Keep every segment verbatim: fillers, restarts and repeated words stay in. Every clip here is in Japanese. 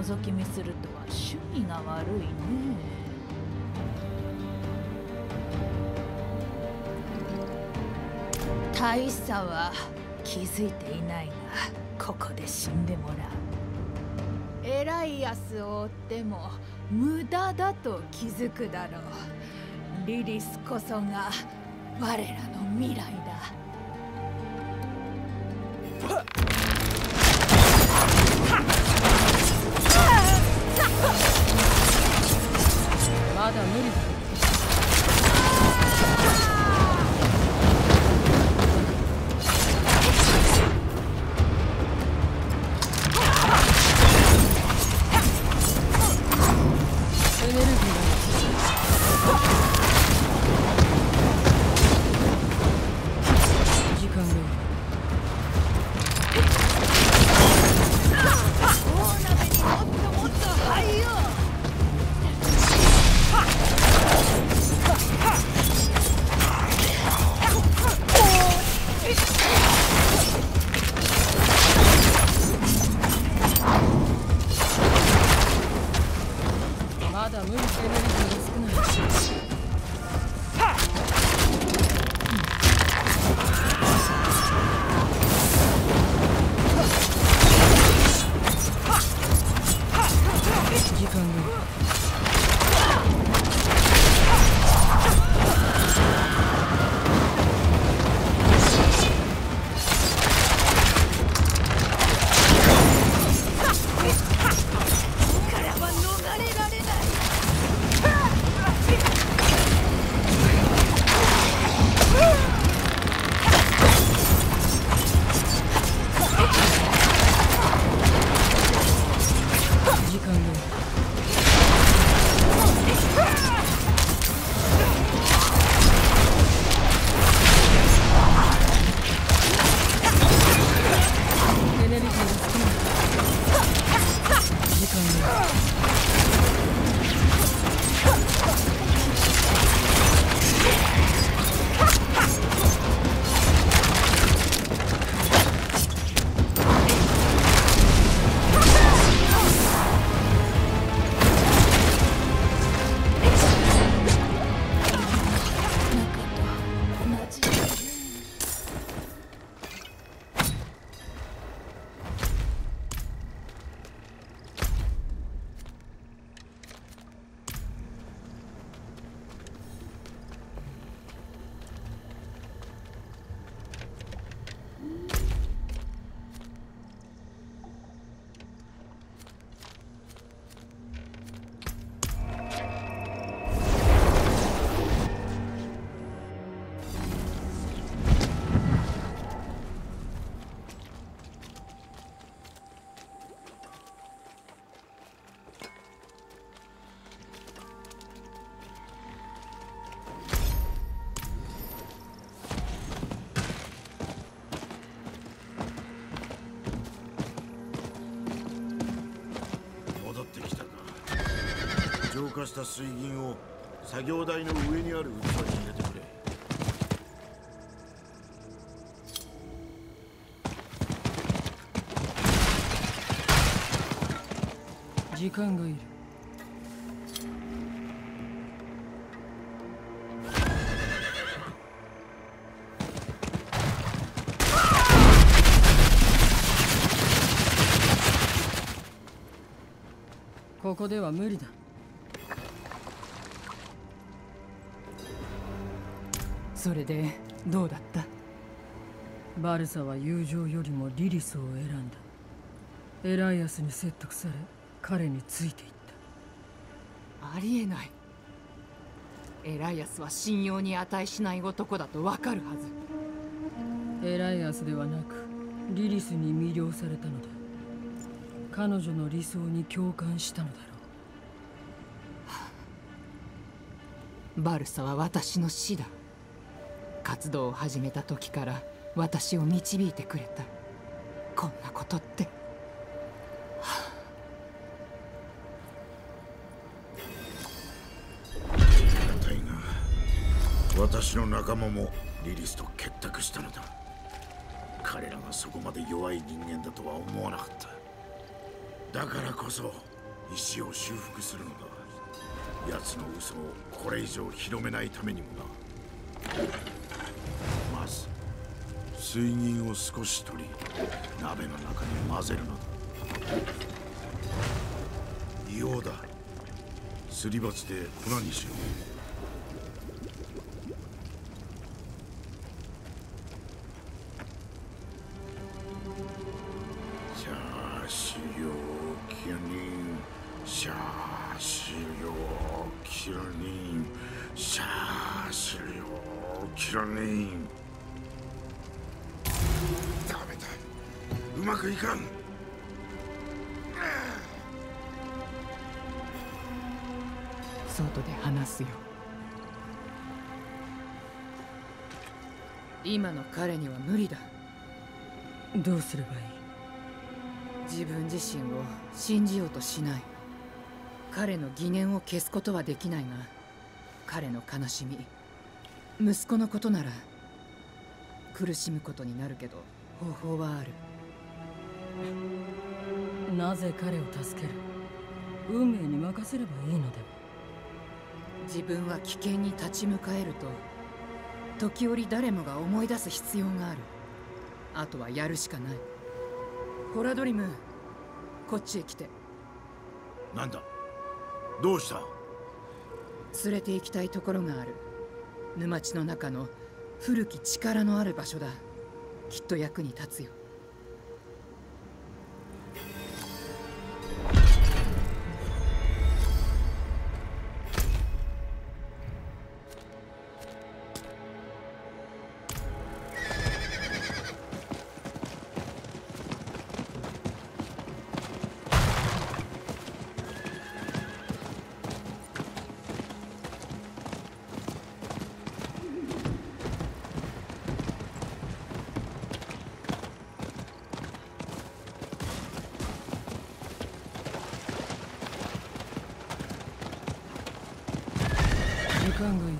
覗き見するとは趣味が悪いね。大佐は気づいていないが、ここで死んでもらう。エライアスを追っても無駄だと気づくだろう。リリスこそが我らの未来だ。 まだ無理だ。エネルギーが時間が大鍋にもっともっと入よう。 まだ無理。エネルギーが少ない。時間が浄化した水銀を作業台の上にある器に入れてくれ。 時間がいる。ここでは無理だ。 それでどうだった？ バルサは友情よりもリリスを選んだ。エライアスに説得され彼についていった。 ありえない。エライアスは信用に値しない男だとわかるはず。 エライアスではなくリリスに魅了されたのだ。彼女の理想に共感したのだろう。バルサは私の師だ。活動を始めた時から私を導いてくれた。こんなことって、はありがたいが、私の仲間もリリスと結託したのだ。彼らがそこまで弱い人間だとは思わなかった。だからこそ石を修復するのだ。奴の嘘をこれ以上広めないためにもな。まず水銀を少し取り鍋の中に混ぜるのだ。硫黄だ。すり鉢で粉にしよう。シャーシヨキルニン、シャーシヨキルニン、シャーシヨキルニン。ダメだ、うまくいかん。 外で話すよ。今の彼には無理だ。 どうすればいい？ 自分自身を信じようとしない。彼の疑念を消すことはできないが、彼の悲しみ、息子のことなら苦しむことになるけど方法はある。 なぜ彼を助ける？運命に任せればいいのでは？ 自分は危険に立ち向かえると時折誰もが思い出す必要がある。あとはやるしかない。ホラドリム、こっちへ来て。 なんだ、どうした？ 連れて行きたいところがある。沼地の中の古き力のある場所だ。きっと役に立つよ。 時間がいる。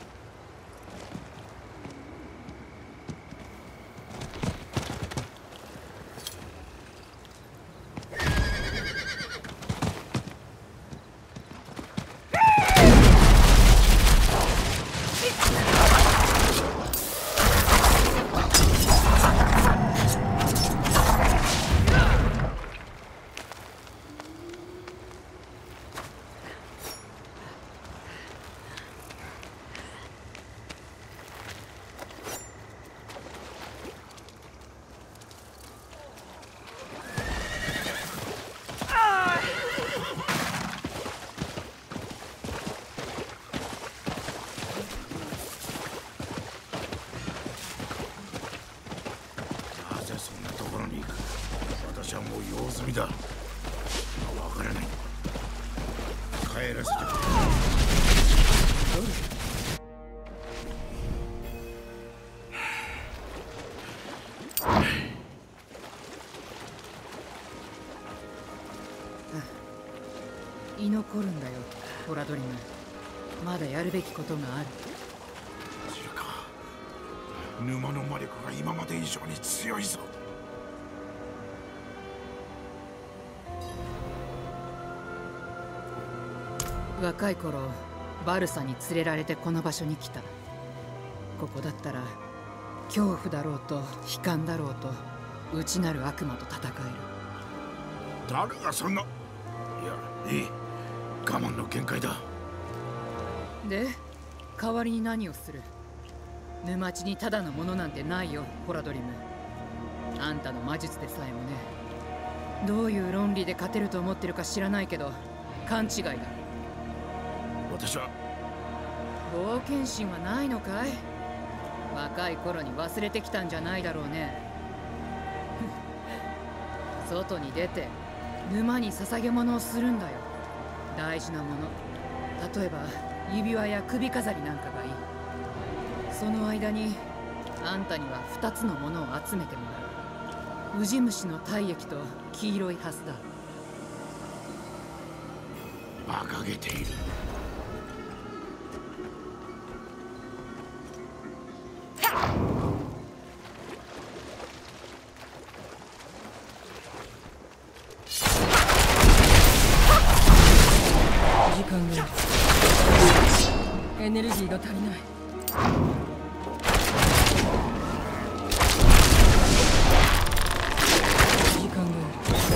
私はもう用済みだ。わからない。帰らせてくれ。 居残るんだよ、ホラドリム。まだやるべきことがある。 知るか。沼の魔力が今まで以上に強いぞ。 若い頃バルサに連れられてこの場所に来た。ここだったら恐怖だろうと悲観だろうと内なる悪魔と戦える。 誰がそんな。いや、いい。我慢の限界だ。 で、代わりに何をする？沼地にただのものなんてないよ、ホラドリム。あんたの魔術でさえもね。どういう論理で勝てると思ってるか知らないけど勘違いだ。 私は冒険心はないのかい？若い頃に忘れてきたんじゃないだろうね。外に出て沼に捧げ物をするんだよ。大事なもの、例えば指輪や首飾りなんかがいい。その間にあんたには二つのものを集めてもらう。ウジ虫の体液と黄色いハスだ。 馬鹿げている。 間がいる。エネルギーが足りない。時間がいる。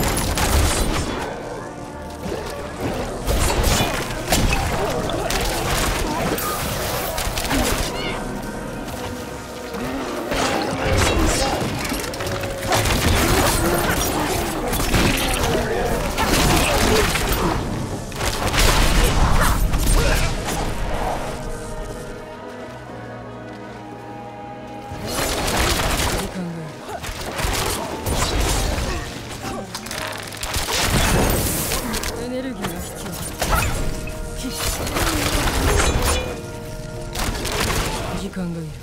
時間がいる。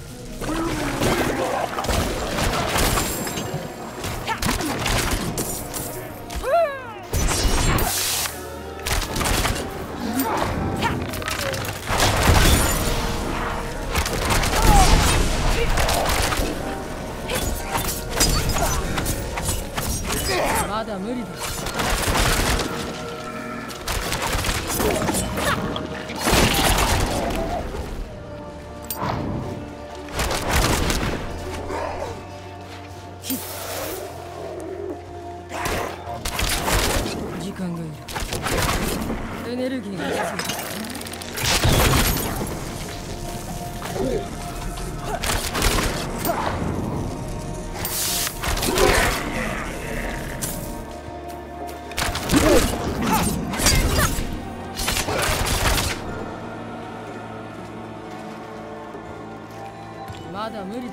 まだ無理だ。時間がいる。エネルギーが必要だ。まだ無理だ。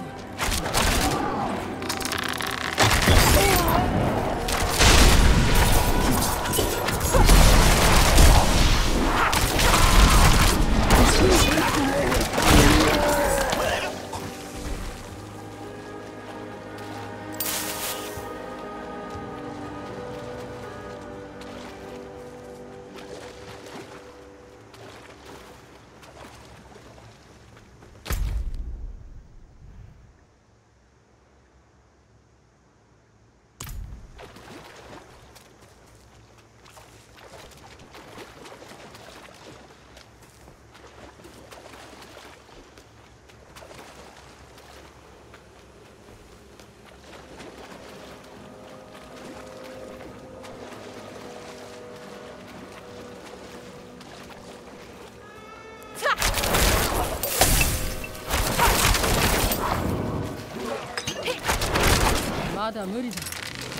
まだ無理だ。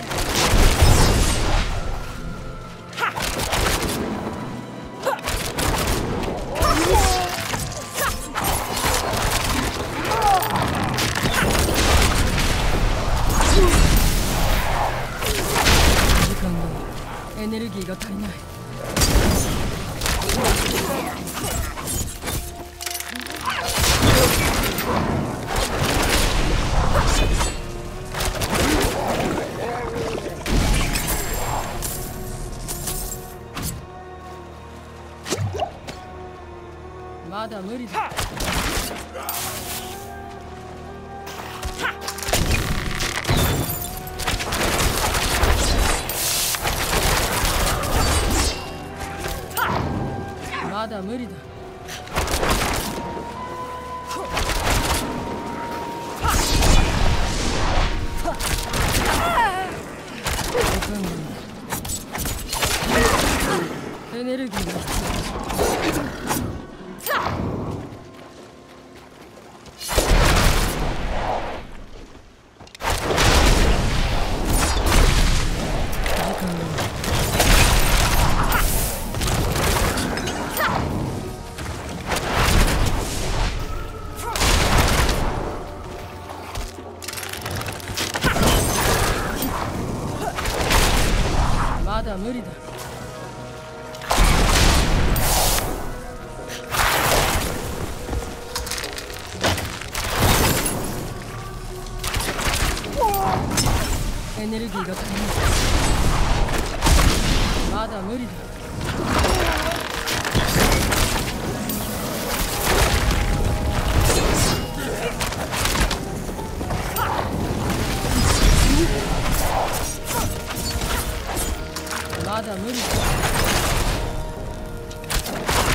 時間がエネルギーが足りない。まだ無理だ。まだ無理だ。エネルギーが必要。まだ無理だ。エネルギーが足りない。まだ無理だ。まだ無理だ。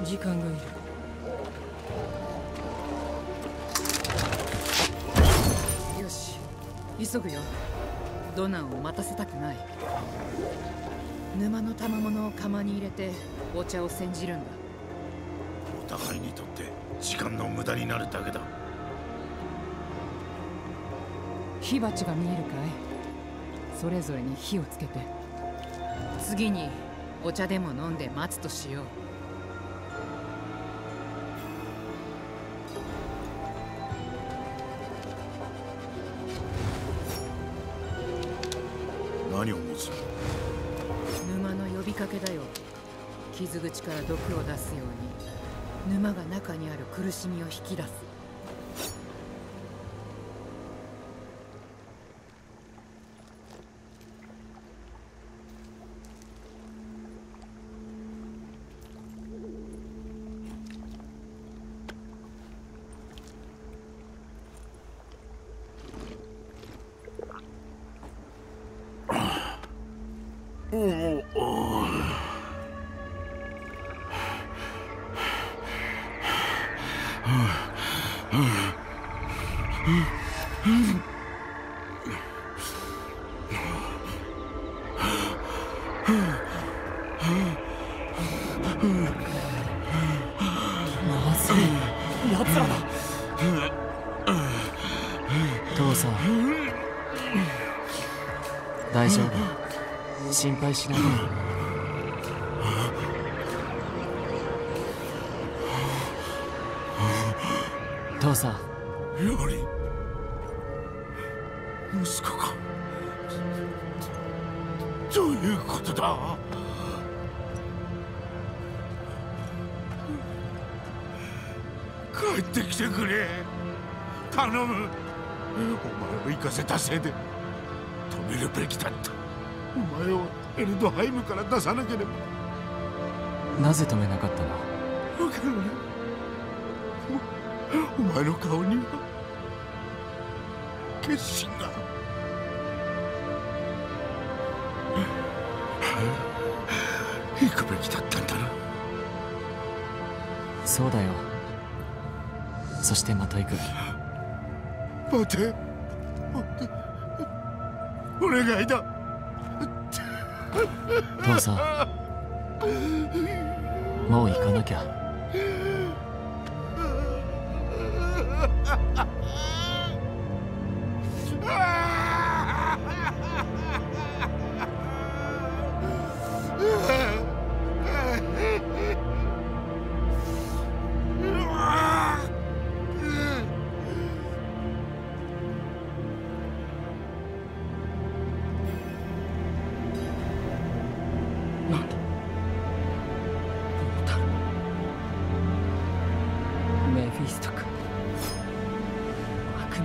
時間がいる。 よし、急ぐよ。ドナンを待たせたくない。沼の賜物を釜に入れてお茶を煎じるんだ。 お互いにとって時間の無駄になるだけだ。 火鉢が見えるかい？それぞれに火をつけて、次にお茶でも飲んで待つとしよう。 何を持つ？ 沼の呼びかけだよ。傷口から毒を出すように沼が中にある苦しみを引き出す。 父さん、大丈夫。心配しないで。父さん。 やはり息子か。どういうことだ。帰ってきてくれ。頼む。お前を行かせたせいで止めるべきだった。お前をエルドハイムから出さなければ。 なぜ止めなかったの？ わからない。お、お前の顔には決心が。行くべきだったんだな。 そうだよ。そしてまた行く。 待て。お願いだ。 父さん、もう行かなきゃ。 なんだ、ポータル。メフィストか。悪魔。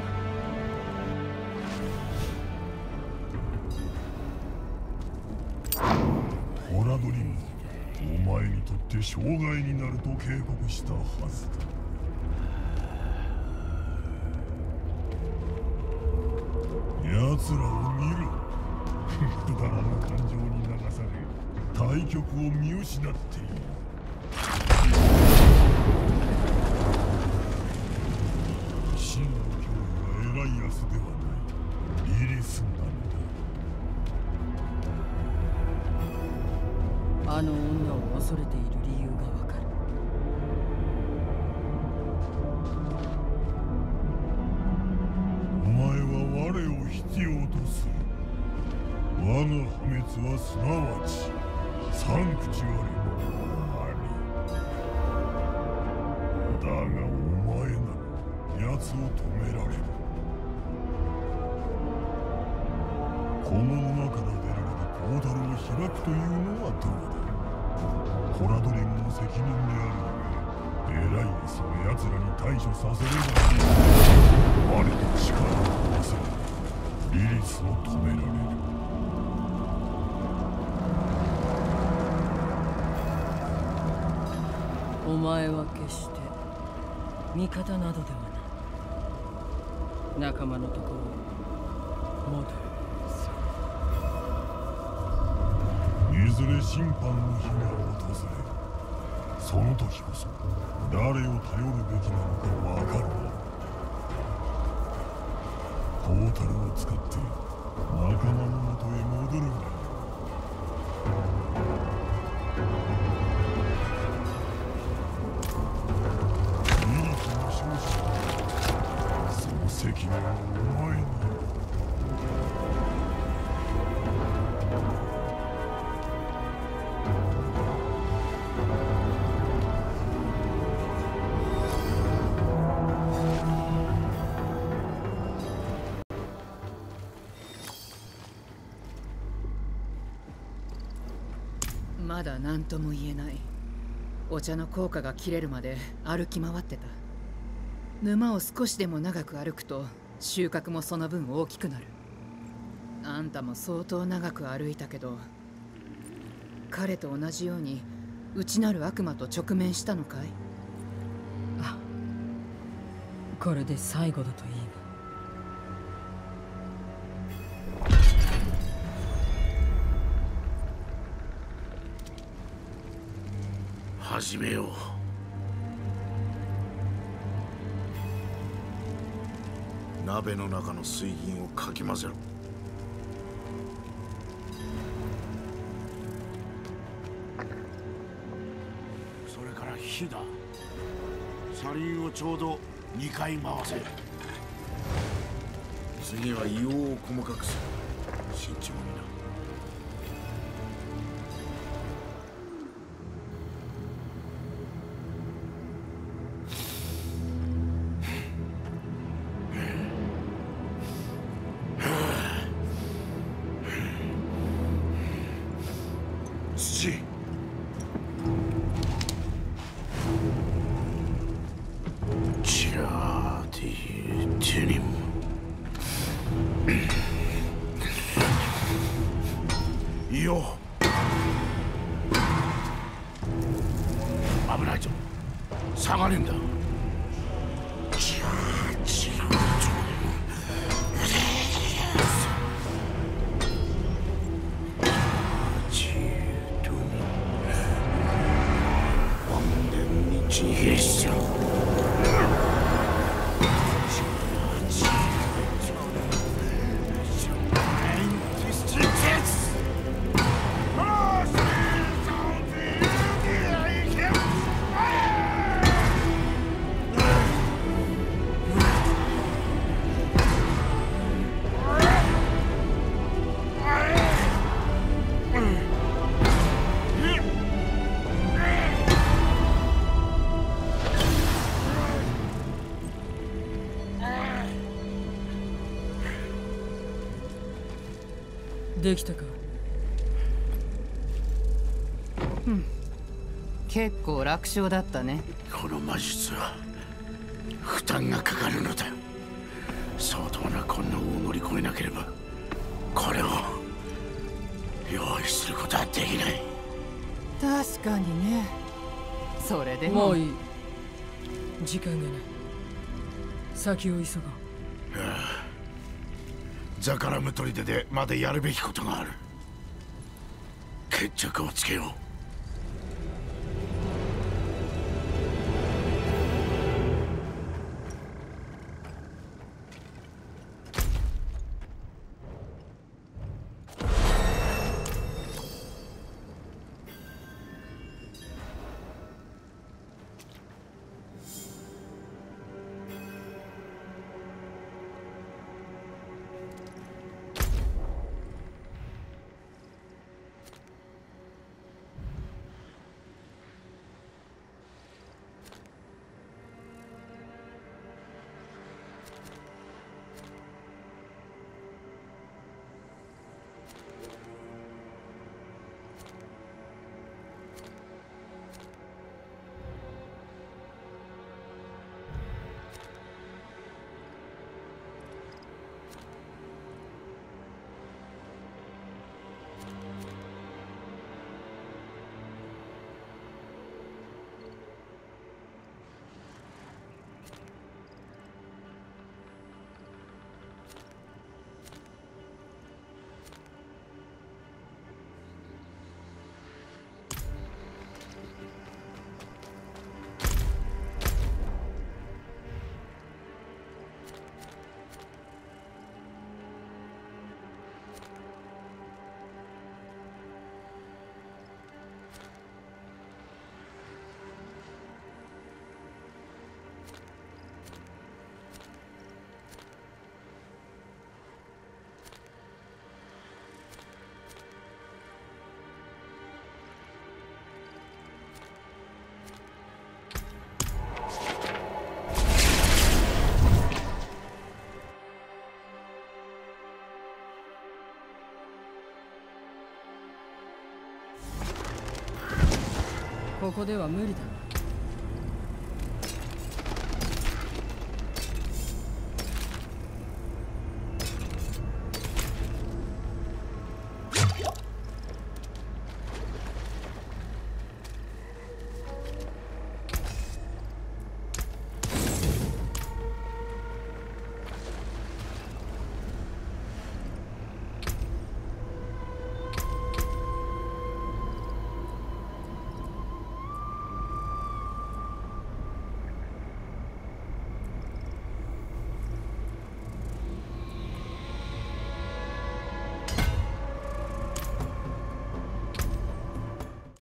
ホラドリム、お前にとって障害になると警告したはずだ。奴らを見ろ。くだらぬ感情に流され対局を見失っている。真の脅威はエライアスではない、リリスなのだ。 あの女を恐れている理由がわかる。 お前は我を必要とする。我が破滅はすなわちサンクチュアリのあり。だがお前なら奴を止められる。この沼から出られるポータルを開くというのはどうだ。ホラドリムの責任であるゆえ、エライアスを奴らに対処させれば我の力を合わせリリスを止められる。 お前は決して味方などではない。仲間のところを戻る。 いずれ審判の日が訪れ、 その時こそ誰を頼るべきなのかわかるな。ポータルを使って仲間の元へ戻るんだ。リリスの少子、その責任はお前に。 まだ何とも言えない。お茶の効果が切れるまで歩き回ってた。沼を少しでも長く歩くと収穫もその分大きくなる。あんたも相当長く歩いたけど、彼と同じように内なる悪魔と直面したのかい？ あ、これで最後だといいが。 始めよう。鍋の中の水銀をかき混ぜろ。それから火だ。車輪をちょうどにかい回せ。次は硫黄を細かくする。慎重にな。危ないぞ。下がれんだ。 できたか？ うん、結構楽勝だったね。 この魔術は負担がかかるのだ。相当な困難を乗り越えなければこれを用意することはできない。 確かにね。それでももういい。時間がない。先を急ごう。 ああ、ザカラム砦でまだやるべきことがある。決着をつけよう。 ここでは無理だ。